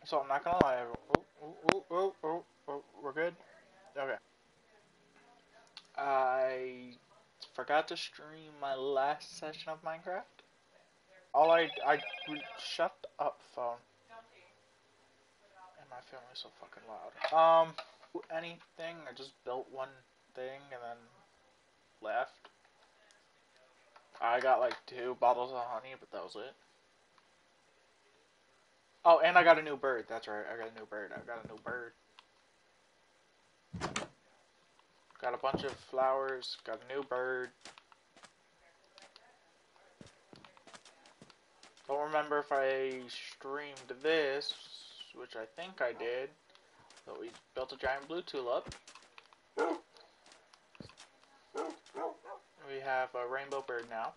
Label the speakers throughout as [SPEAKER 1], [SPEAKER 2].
[SPEAKER 1] So I'm not gonna lie. We're good. Okay. I forgot to stream my last session of Minecraft. I shut up, phone. And my family's so fucking loud. Anything. I just built one thing and then left. I got like 2 bottles of honey, but that was it. Oh, and I got a new bird. That's right. I got a new bird. I got a new bird. Got a bunch of flowers. Got a new bird. Don't remember if I streamed this, which I think I did. But we built a giant blue tulip. We have a rainbow bird now.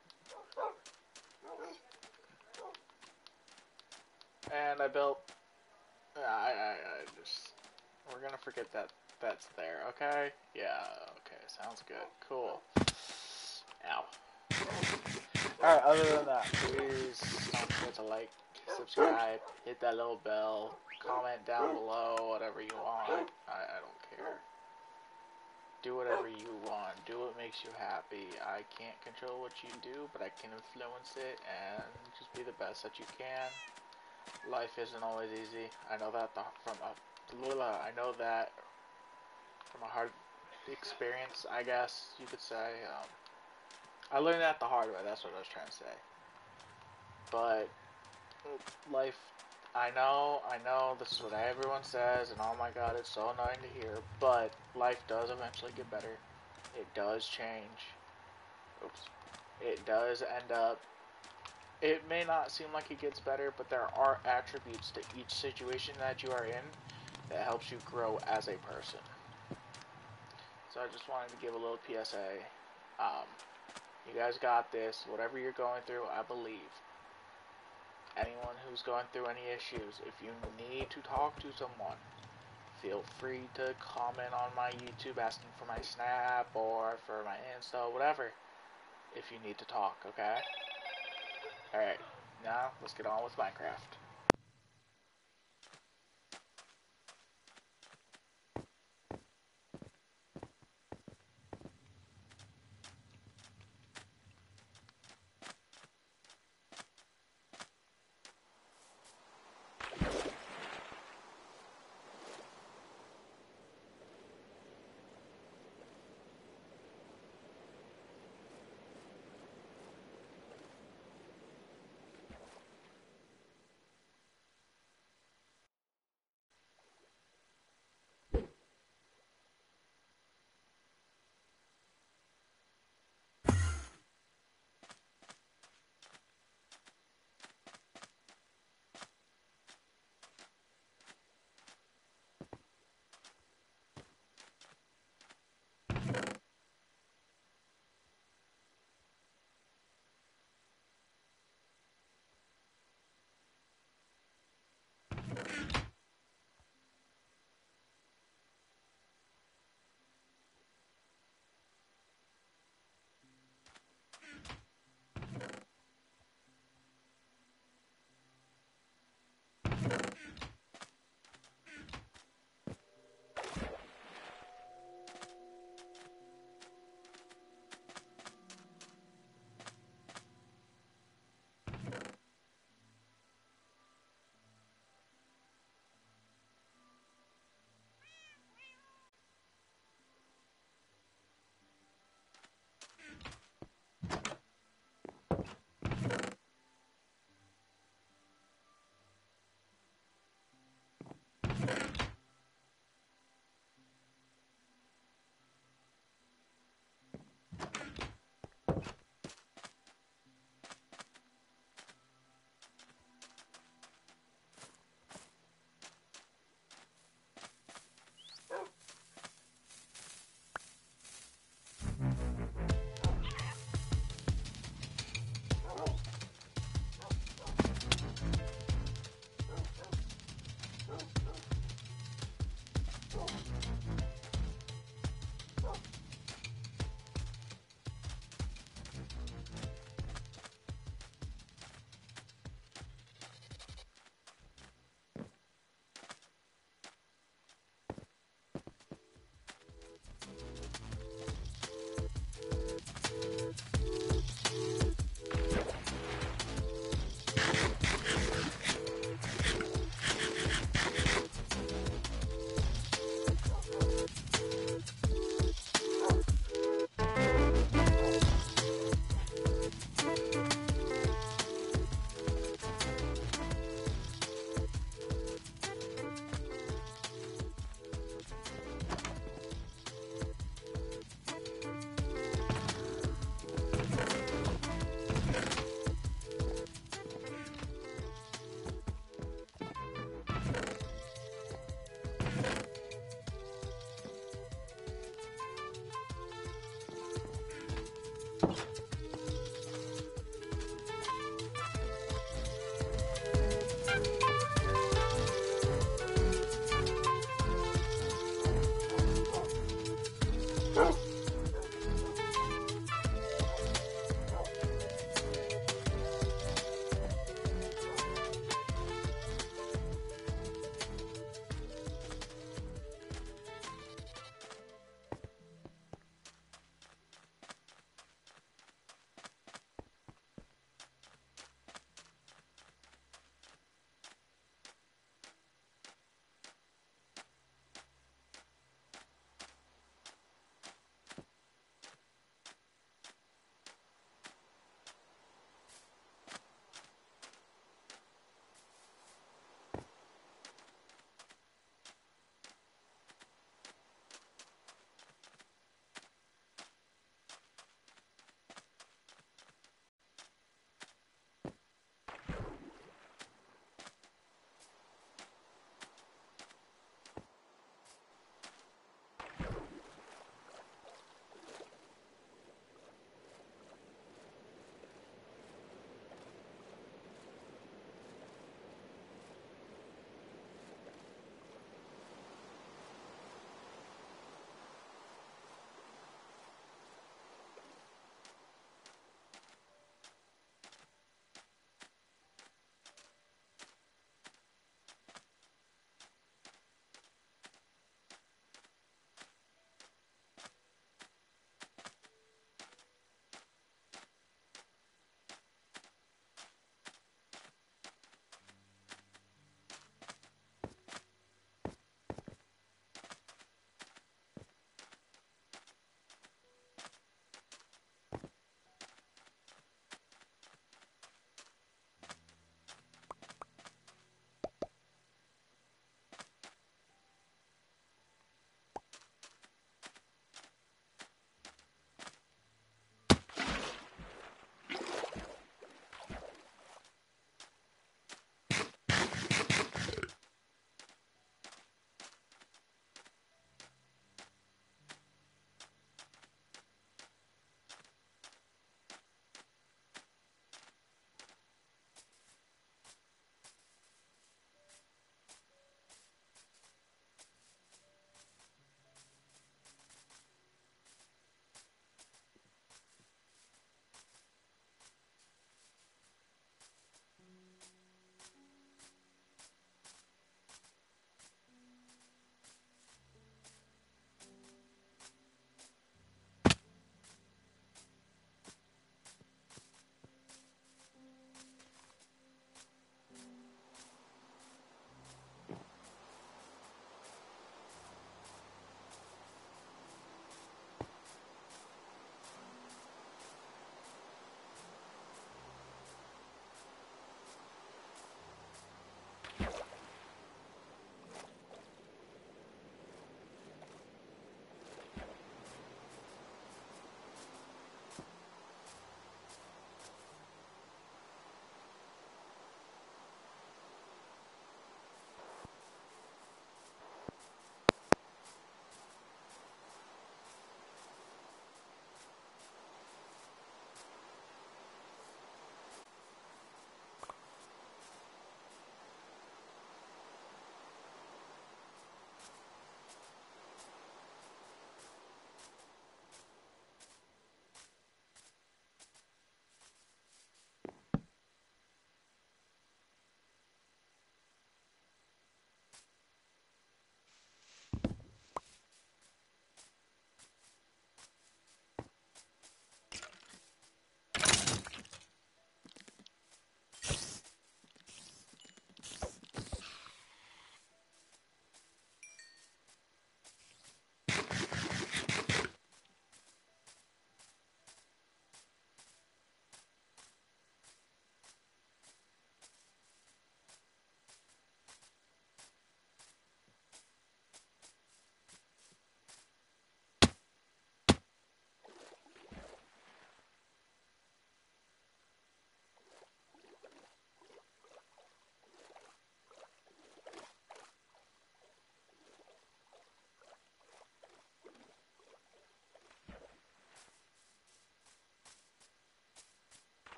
[SPEAKER 1] And I built... I just... We're gonna forget that that's there, okay? Yeah, okay, sounds good. Cool. Ow. Alright, other than that, please don't forget to like, subscribe, hit that little bell, comment down below, whatever you want. I don't care. Do whatever you want. Do what makes you happy. I can't control what you do, but I can influence it, and just be the best that you can. Life isn't always easy. I know that I know that from a hard experience, I guess you could say. I learned that the hard way. That's what I was trying to say. But life, I know, this is what everyone says, and oh my god, it's so annoying to hear, but life does eventually get better. It does change. Oops. It does end up, it may not seem like it gets better, but there are attributes to each situation that you are in that helps you grow as a person. So I just wanted to give a little PSA. You guys got this. Whatever you're going through, I believe. Anyone who's going through any issues, if you need to talk to someone, feel free to comment on my YouTube asking for my Snap or for my Insta, whatever, if you need to talk, okay? Alright, now let's get on with Minecraft.